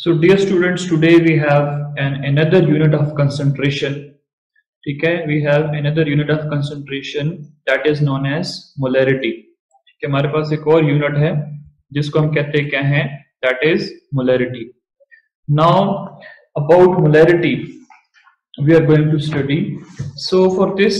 So dear students, today we have another unit of concentration. ठीक है, we have another unit of concentration that is known as molarity. ठीक है, हमारे पास एक और यूनिट है जिसको हम कहते हैं क्या है, that is molarity. Now about molarity we are going to study. So for this,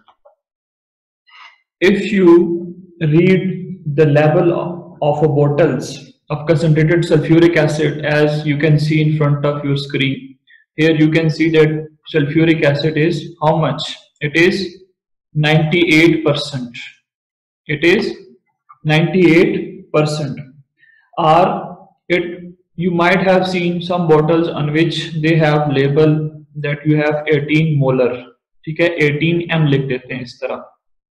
if you read the level of a bottles of concentrated sulfuric acid, as you can see in front of your screen, here you can see that sulfuric acid is how much? It is 98%. It is 98%. Or you might have seen some bottles on which they have label that you have 18 molar. ठीक है, 18M लिख देते हैं इस तरह,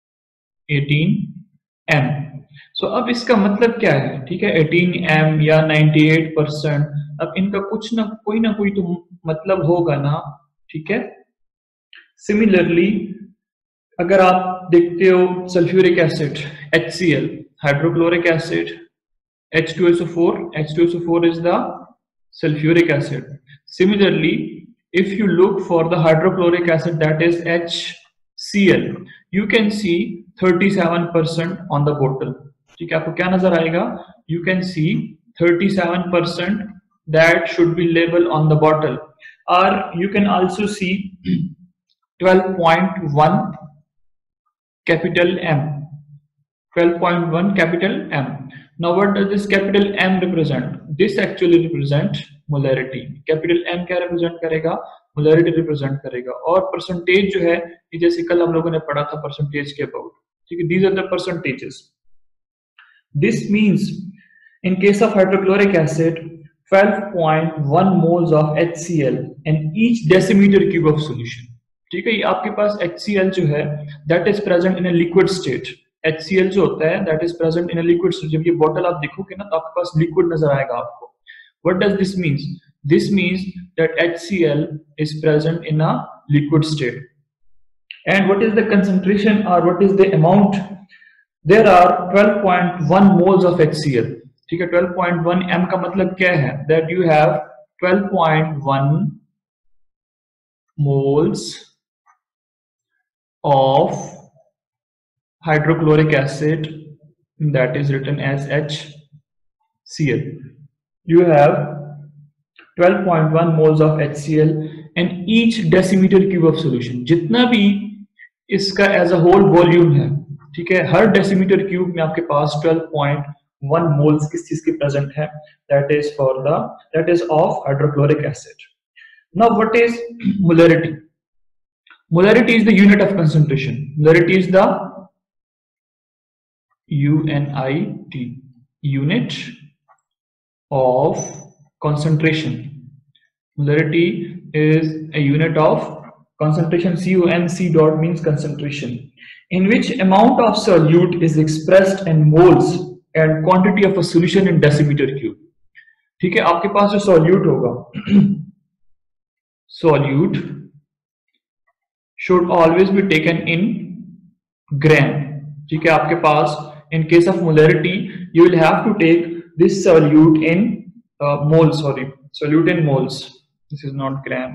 18M. So अब इसका मतलब क्या है? ठीक है, 18M या 98%, अब इनका कुछ ना कोई तो मतलब होगा ना. ठीक है, सिमिलरली अगर आप देखते हो sulphuric acid HCl, hydrochloric acid H2SO4, H2SO4 is the sulfuric acid. Similarly, if you look for the hydrochloric acid, that is HCl, you can see 37% on the bottle. ठीक है, आपको क्या नजर आएगा? You can see 37% that should be labeled on the bottle, or you can also see 12.1 capital M. 12.1 capital M. Now what does this capital M represent? This actually represent molarity. Capital M क्या represent करेगा? Molarity represent करेगा. और percentage जो है, ये जैसे कल हम लोगों ने पढ़ा था percentage के about. ठीक है, these are the percentages. This means in case of hydrochloric acid, 12.1 moles of HCl in each decimeter cube of solution. ठीक है, ये आपके पास HCl जो है that is present in a liquid state. HCl जो होता है that is present in a liquid state. जब ये बॉटल आप देखोगे ना तो आपके पास लिक्विड नजर आएगा आपको. What does this mean? This means that HCl is present in a liquid state. And what is the concentration or what is the amount? There are 12.1 moles of HCl. ठीक है, 12.1 M का मतलब क्या है? That you have 12.1 moles of hydrochloric acid, that is written as HCl. You have 12.1 moles of HCl in each decimeter cube of solution. जितना भी इसका as a whole volume है, ठीक है, हर डेसीमीटर क्यूब में आपके पास 12.1 मोल्स किस चीज की प्रेजेंट है? that is of hydrochloric acid. Now what is molarity? Molarity is the unit of concentration. Molarity is the UNIT, unit of concentration. Molarity is a unit of concentration. CONC dot means concentration, in which amount of solute is expressed in moles and quantity of a solution in decimeter cube. ठीक है, आपके पास जो solute होगा solute should always be taken in gram. ठीक है, आपके पास in case of molarity you will have to take this solute in moles. Solute in moles. This is not gram.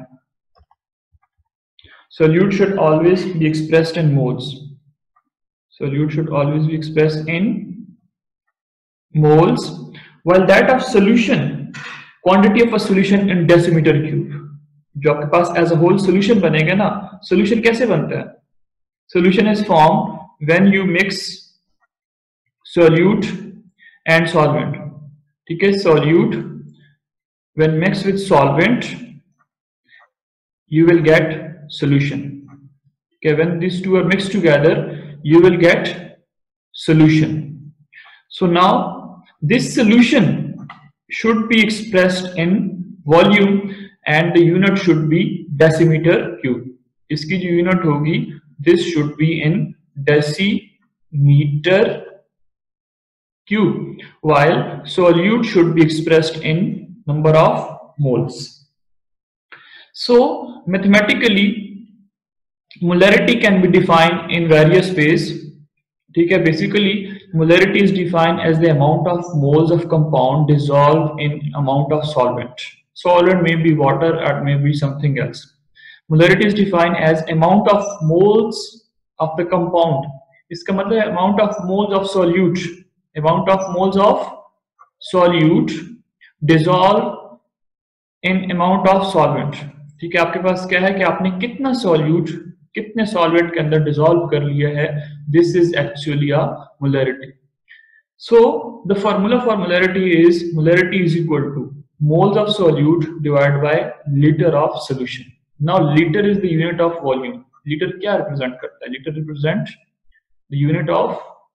Solute should always be expressed in moles. Solute should always be expressed in moles, while that of solution, quantity of a solution in decimeter cube. जो आपके पास as a whole solution बनेगा ना, solution कैसे बनता है? Solution is formed when you mix solute and solvent. ठीक है, solute when mixed with solvent you will get solution. Okay, when these two are mixed together you will get solution. So now this solution should be expressed in volume and the unit should be decimeter cube. इसकी जो unit होगी, this should be in decimeter cube, while solute should be expressed in number of moles. So mathematically molarity can be defined in various ways. ठीक है, basically molarity is defined as the amount of moles of compound dissolved in amount of solvent. Solvent may be water or may be something else. Molarity is defined as amount of moles of the compound. इसका मतलब है amount of moles of solute. Amount of moles of solute dissolve in amount of solvent. ठीक है, आपके पास क्या है कि आपने कितना solute कितने solvent के अंदर dissolve कर लिया है. This is actually a molarity. So the formula for molarity is equal to moles of solute divided by liter of solution. Now liter is the unit of volume. Liter क्या represent करता है? Liter represent the unit of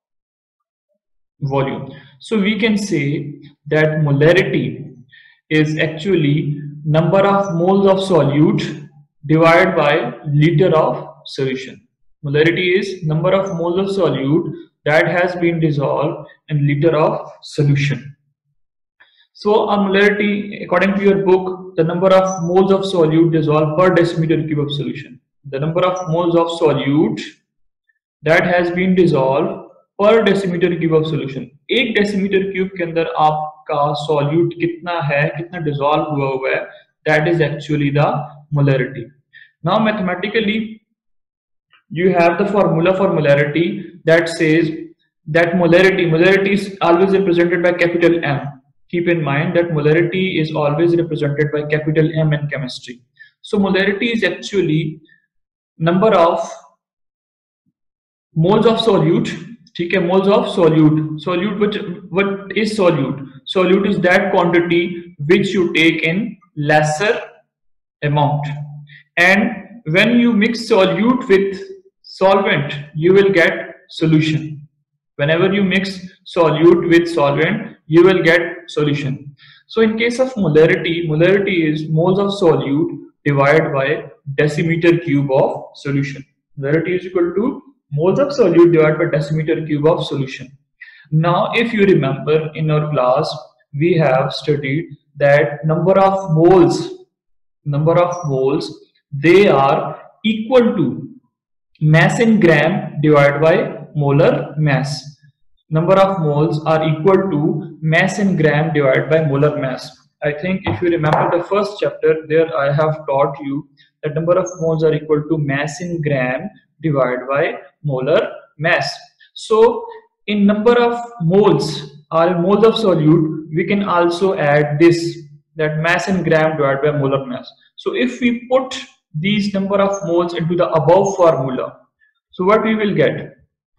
volume. So we can say that molarity is actually number of moles of solute divided by liter of solution. Molarity is number of moles of solute that has been dissolved in liter of solution. So a molarity, according to your book, the number of moles of solute dissolved per decimeter cube of solution. The number of moles of solute that has been dissolved per decimeter cube of solution. एक decimeter cube के अंदर आपका solute कितना है, कितना dissolve हुआ है, that is actually the molarity. Now mathematically, you have the formula for molarity that says that molarity is always represented by capital M. Keep in mind that molarity is always represented by capital M in chemistry. So molarity is actually number of moles of solute. ठीक है, moles of solute. What is solute? Solute is that quantity which you take in lesser amount. And when you mix solute with solvent, you will get solution. Whenever you mix solute with solvent, you will get solution. So in case of molarity is moles of solute divided by decimeter cube of solution. Molarity is equal to moles of solute divided by decimeter cube of solution. Now if you remember, in our class we have studied that number of moles they are equal to mass in gram divided by molar mass. Number of moles are equal to mass in gram divided by molar mass. I think if you remember the first chapter, there I have taught you that number of moles are equal to mass in gram divided by molar mass. So in number of moles or moles of solute, we can also add this, that mass in gram divided by molar mass. So if we put these number of moles into the above formula, so what we will get?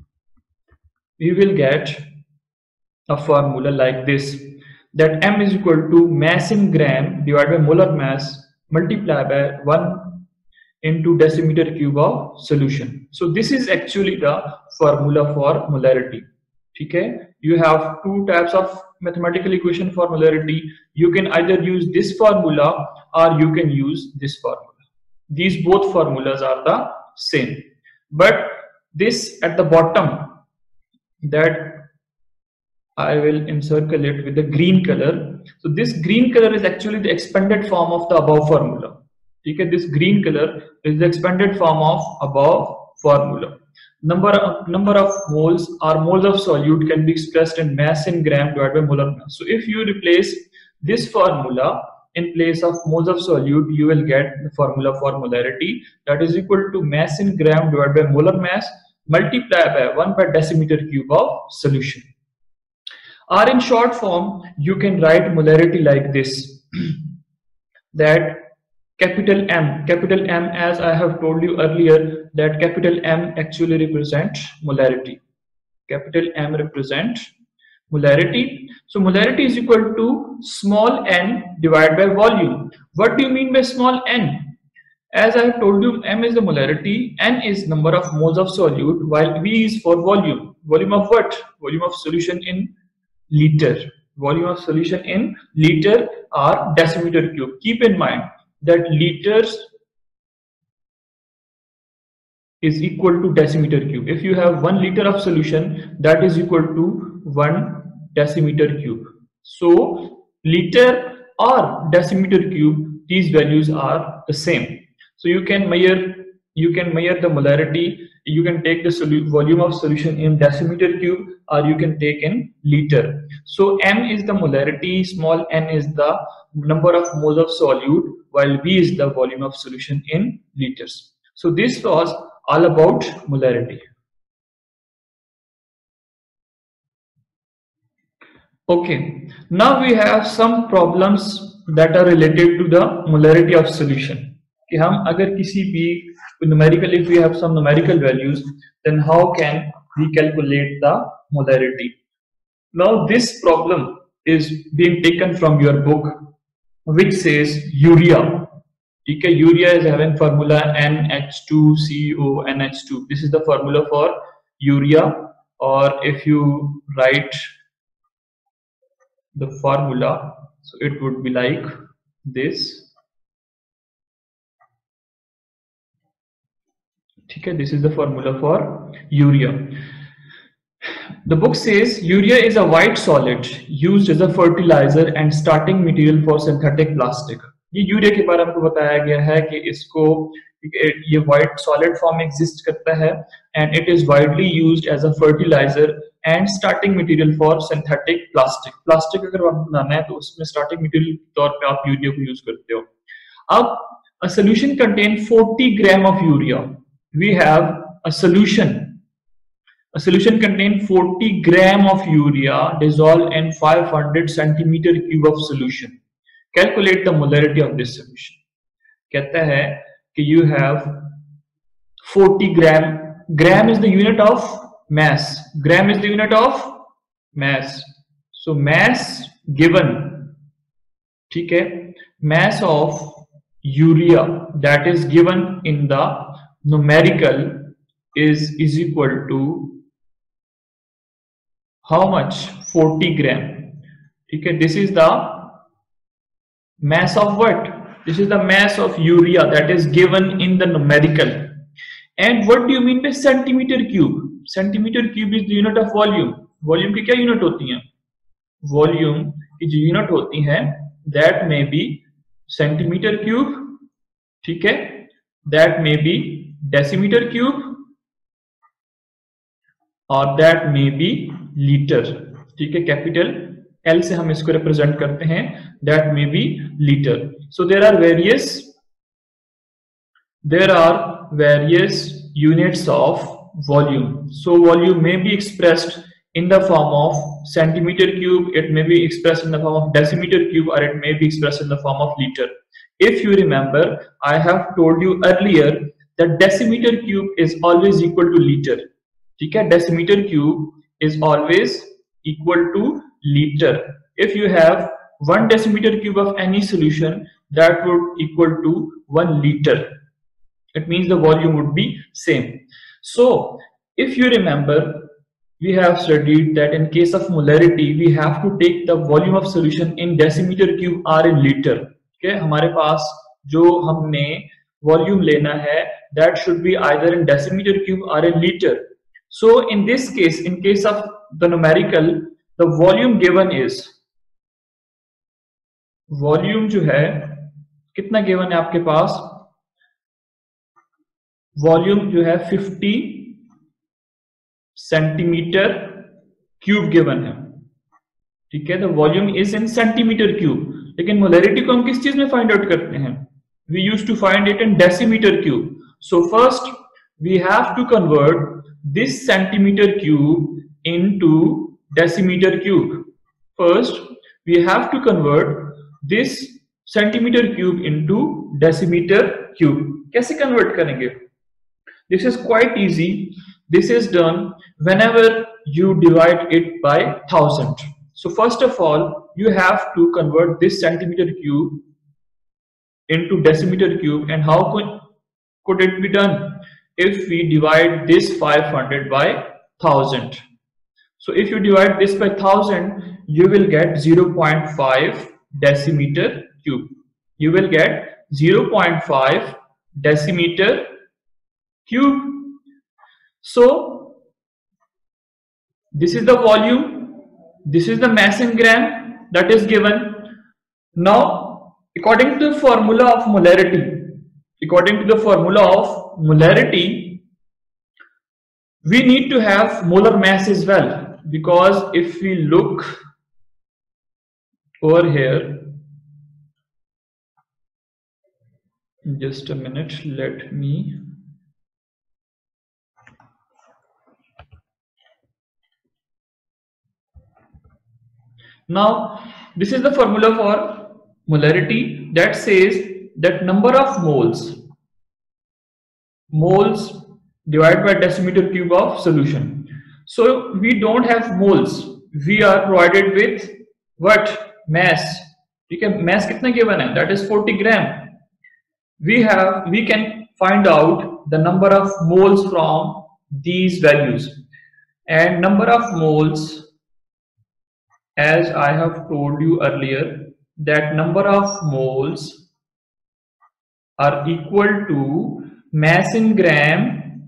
We will get a formula like this, that M is equal to mass in gram divided by molar mass multiplied by 1 into decimeter cube of solution. So this is actually the formula for molarity. Okay, you have two types of mathematical equation for molarity. You can either use this formula or you can use this formula. These both formulas are the same, but this at the bottom, that I will encircle it with the green color. So this green color is actually the expanded form of the above formula. Okay, this green color is the expanded form of above formula. Number of moles or moles of solute can be expressed in mass in gram divided by molar mass. So if you replace this formula in place of moles of solute, you will get the formula for molarity, that is equal to mass in gram divided by molar mass multiplied by 1 by decimeter cube of solution. Or in short form, you can write molarity like this, that capital M, as I have told you earlier, that capital M actually represents molarity. Capital M represents molarity. So molarity is equal to small n divided by volume. What do you mean by small n? As I have told you, M is the molarity, N is number of moles of solute, while V is for volume. Volume of what? Volume of solution in liter. Volume of solution in liter or decimeter cube. Keep in mind that liters is equal to decimeter cube. If you have 1 liter of solution, that is equal to 1 decimeter cube. So liter or decimeter cube, these values are the same. So you can measure you can measure the molarity. You can take the volume of solution in decimeter cube, or you can take in liter. So m is the molarity, small n is the number of moles of solute, while v is the volume of solution in liters. So this was all about molarity. Okay, now we have some problems that are related to the molarity of solution. कि हम अगर किसी भी numerical, if we have some numerical values, then how can we calculate the molarity? Now this problem is being taken from your book, which says urea. Okay, urea is having formula NH2CONH2. This is the formula for urea, or if you write the formula, so it would be like this. Okay, this is the formula for urea. The book says urea is a white solid used as a fertilizer and starting material for synthetic plastic. ये urea के बारे में हमको बताया गया है कि इसको ये white solid form में exist करता है and it is widely used as a fertilizer and starting material for synthetic plastic. Plastic अगर आपको बनाना है तो उसमें starting material के तौर पे आप यूरिया को use करते हो. अब a solution contains 40 gram of urea. We have a solution. A solution contains 40 gram of urea dissolved in 500 centimeter cube of solution. Calculate the molarity of this solution. कहता है कि you have 40 gram. Gram is the unit of mass. Gram is the unit of mass. So mass given, ठीक है, mass of urea that is given in the numerical is equal to how much? 40 gram. Okay, this is the mass of what? This is the mass of urea that is given in the numerical. And what do you mean by centimeter cube? Centimeter cube is the unit of volume. Volume की क्या unit होती हैं? Volume की जो unit होती हैं, that may be centimeter cube, ठीक है? That may be decimeter cube, और that may be liter. ठीक है, कैपिटल L से हम इसको रिप्रेजेंट करते हैं. That may be liter. So there are various units of volume. So volume may be expressed in the form of centimeter cube, it may be expressed in the form of decimeter cube, or it may be expressed in the form of liter. If you remember, I have told you earlier that decimeter cube is always equal to liter. ठीक है, decimeter cube is always equal to liter. If you have 1 decimeter cube of any solution, that would equal to 1 liter. It means the volume would be same. So if you remember, we have studied that in case of molarity, we have to take the volume of solution in decimeter cube or in liter. Okay, हमारे पास जो हमने volume लेना है, that should be either in decimeter cube or in liter. So in this case, in case of the numerical, the volume given is, volume जो है कितना given है आपके पास? Volume जो है 50 सेंटीमीटर क्यूब गिवन है. ठीक है, the volume is in centimeter cube. लेकिन मोलैरिटी को हम किस चीज में फाइंड आउट करते हैं? We used to find it in decimeter cube. So first we have to convert this centimeter cube into decimeter cube. First we have to convert this centimeter cube into decimeter cube. कैसे convert करेंगे? This is quite easy. This is done whenever you divide it by 1000. So first of all, you have to convert this centimeter cube into decimeter cube. And how could it be done? If we divide this 500 by 1000. So if you divide this by 1000, you will get 0.5 decimeter cube. You will get 0.5 decimeter cube. So this is the volume, this is the mass in gram that is given. Now according to the formula of molarity, according to the formula of molarity, we need to have molar mass as well, because if we look over here, just a minute, let me. Now, this is the formula for molarity that says that number of moles divided by decimeter cube of solution. So we don't have moles, we are provided with what? Mass. Mass कितना given है? That is 40 gram. We can find out the number of moles from these values, and number of moles, as I have told you earlier, that number of moles are equal to mass in gram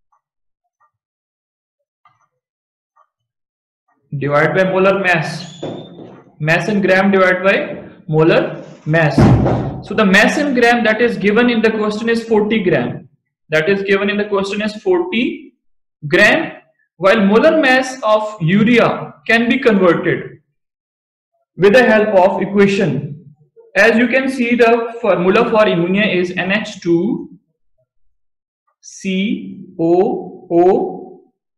divided by molar mass. Mass in gram divided by molar mass. So the mass in gram that is given in the question is 40 gram. That is given in the question is 40 gram, while molar mass of urea can be converted with the help of equation. As you can see, the formula for ammonia is NH2COO,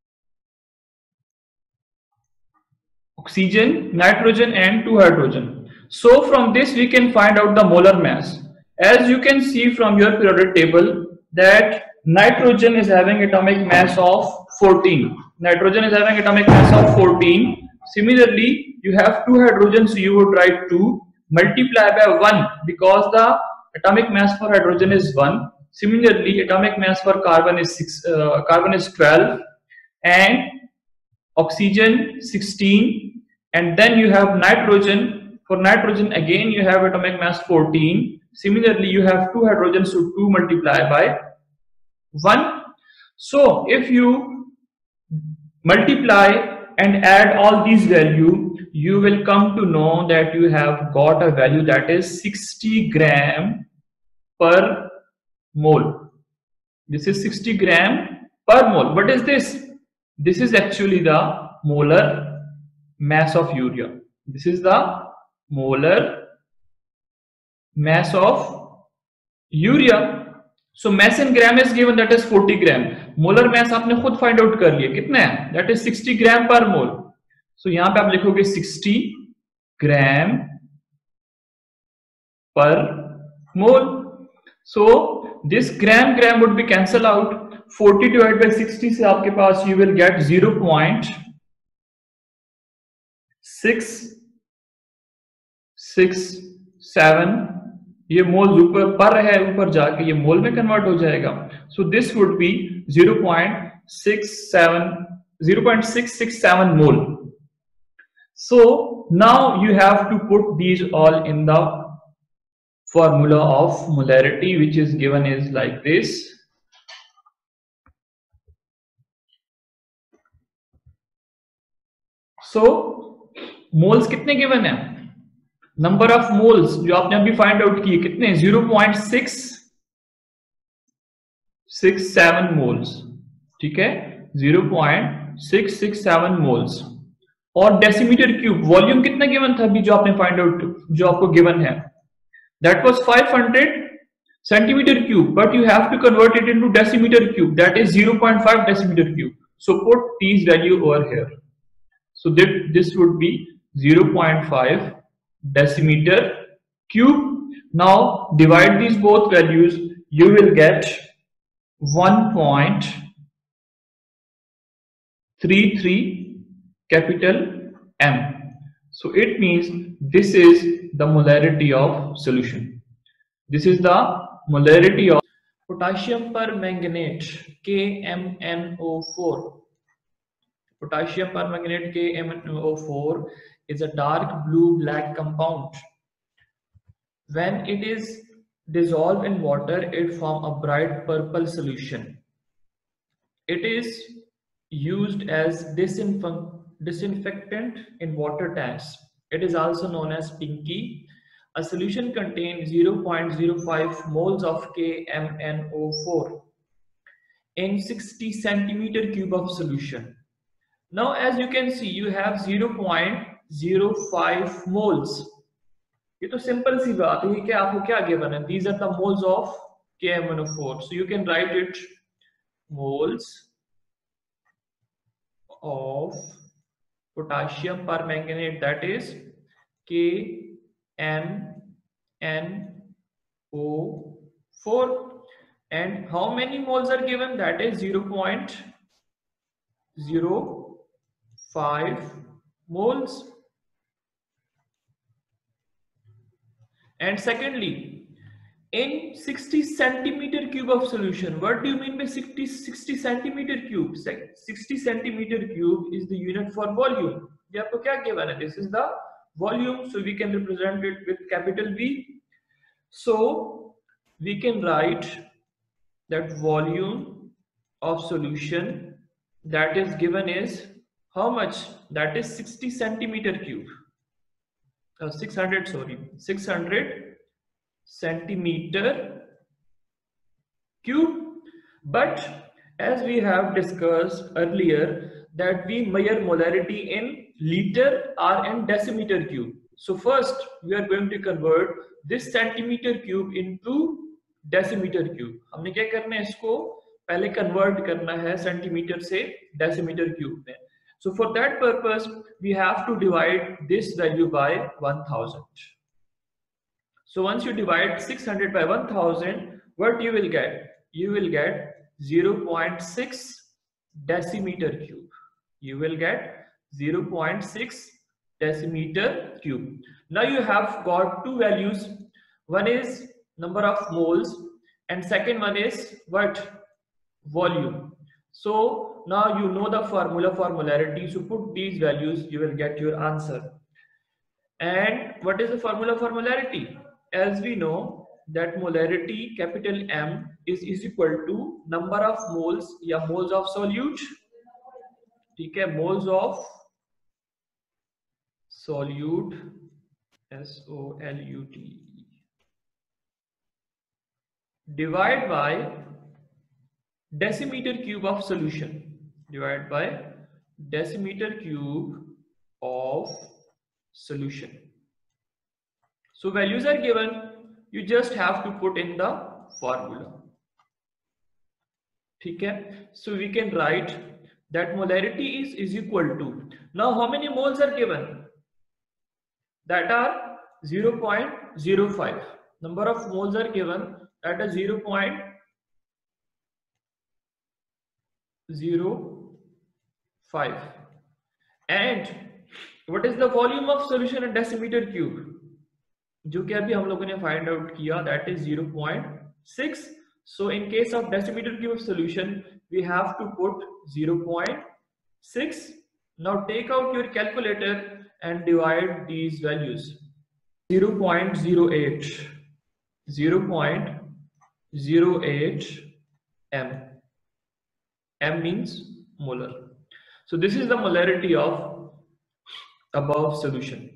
oxygen, nitrogen and 2 hydrogen. So from this we can find out the molar mass. As you can see from your periodic table that nitrogen is having atomic mass of 14. Nitrogen is having atomic mass of 14. Similarly, you have 2 hydrogens, so you would write 2 multiply by 1 because the atomic mass for hydrogen is 1. Similarly, atomic mass for carbon is 12 and oxygen 16, and then you have nitrogen. For nitrogen again you have atomic mass 14. Similarly, you have 2 hydrogens, so 2 multiply by 1. So if you multiply and add all these values, you will come to know that you have got a value that is 60 gram per mole. This is 60 gram per mole. What is this? This is actually the molar mass of urea. This is the molar mass of urea. So mass in gram is given, that is 40 gram. Molar mass आपने खुद find out कर लिया, कितना है? That is 60 gram पर mole. सो यहां पे आप लिखोगे 60 ग्राम पर mole. So this gram would be cancel out. 40 divide by 60 से आपके पास यू विल गेट 0.667. ये मोल ऊपर पर है, ऊपर जाके ये मोल में कन्वर्ट हो जाएगा. So this would be 0.667 mole. So now you have to put these all in the formula of molarity, which is given is like this. So moles कितने given है? नंबर ऑफ मोल्स जो आपने अभी find out किए कितने? 0.667 moles. ठीक है, 0.667 moles. और डेसीमीटर क्यूब वॉल्यूम कितना गिवन था अभी जो आपने फाइंड आउट, जो आपको गिवन है, that was 500 centimeter cube, but you have to convert it into decimeter cube, that is 0.5 decimeter cube. So put these value over here. So this would be 0.5 decimeter cube. Now divide these both values, you will get 1.33 capital M. So it means this is the molarity of solution. This is the molarity of potassium permanganate, KMnO4. Potassium permanganate, KMnO4, is a dark blue black compound. When it is dissolved in water, it forms a bright purple solution. It is used as disinfectant in water tanks. It is also known as pinky. A solution contains 0.05 moles of KMnO4 in 60 centimeter cube of solution. Now, as you can see, you have 0.05 moles. ये तो simple सी बात है, ये क्या आपको क्या given है? These are the moles of KMnO4. So you can write it moles of potassium permanganate, that is KMnO4. And how many moles are given? That is 0.05 moles. And secondly, in 60 centimeter cube of solution, what do you mean by 60 centimeter cube? 60 centimeter cube is the unit for volume. ये आपको क्या given है? This is the volume, so we can represent it with capital V. So we can write that volume of solution that is given is how much? That is 60 centimeter cube. 600 centimeter cube. But as we have discussed earlier that we measure molarity in liter or in decimeter cube. So first we are going to convert this centimeter cube into decimeter cube. हमने क्या करना है, इसको पहले convert करना है centimetre से decimeter cube में. So for that purpose, we have to divide this value by 1000. So once you divide 600 by 1000, what you will get? You will get 0.6 decimeter cube. You will get 0.6 decimeter cube. Now you have got two values. One is number of moles and second one is what? Volume. So now you know the formula for molarity. So put these values, you will get your answer. And what is the formula for molarity? As we know that molarity capital M is equal to number of moles या moles of solute, ठीक है, moles of solute, SOLUTE, divide by decimeter cube of solution, divided by decimeter cube of solution. So values are given, you just have to put in the formula. Okay, so we can write that molarity is equal to, now how many moles are given? That are 0.05. Number of moles are given, that is 0.05. And what is the volume of solution in decimeter cube? जो कि अभी हम लोगों ने find out किया, that is 0.6. So in case of decimeter cube of solution, we have to put 0.6. Now take out your calculator and divide these values. 0.08 m. M means molar. So this is the molarity of above solution.